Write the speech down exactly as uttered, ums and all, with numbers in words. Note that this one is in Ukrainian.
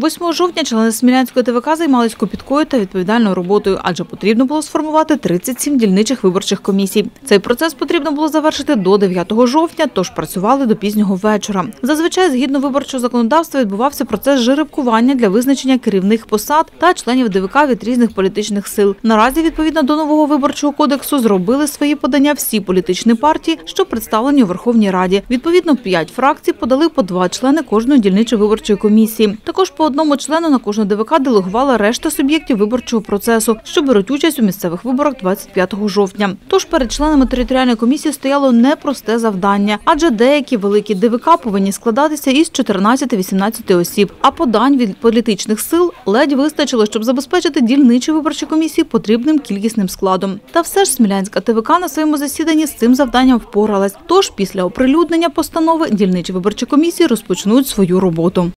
восьмого жовтня члени Смілянської ТВК займались копіткою та відповідальною роботою, адже потрібно було сформувати тридцять сім дільничих виборчих комісій. Цей процес потрібно було завершити до дев'ятого жовтня, тож працювали до пізнього вечора. Зазвичай, згідно виборчого законодавства, відбувався процес жеребкування для визначення керівних посад та членів ДВК від різних політичних сил. Наразі, відповідно до нового виборчого кодексу, зробили свої подання всі політичні партії, що представлені у Верховній Раді. Відповідно, п'ять фракцій подали по два члени кожної дільничої виборчої комісії. Також по одному члену на кожну ДВК делегувала решта суб'єктів виборчого процесу, що беруть участь у місцевих виборах двадцять п'ятого жовтня. Тож перед членами територіальної комісії стояло непросте завдання, адже деякі великі ДВК повинні складатися із чотирнадцяти-вісімнадцяти осіб, а подань від політичних сил ледь вистачило, щоб забезпечити дільничі виборчі комісії потрібним кількісним складом. Та все ж Смілянська ТВК на своєму засіданні з цим завданням впоралась. Тож після оприлюднення постанови дільничі виборчі комісії розпочнуть свою роботу.